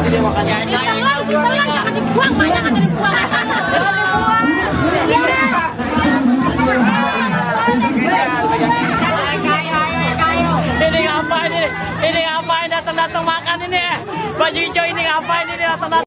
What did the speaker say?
dia makan. Ditelan, jangan dibuang, banyak aja dibuang. Ini ngapain ini? Ini ngapain datang-datang makan ini? Baju hijau ini ngapain ini datang-datang?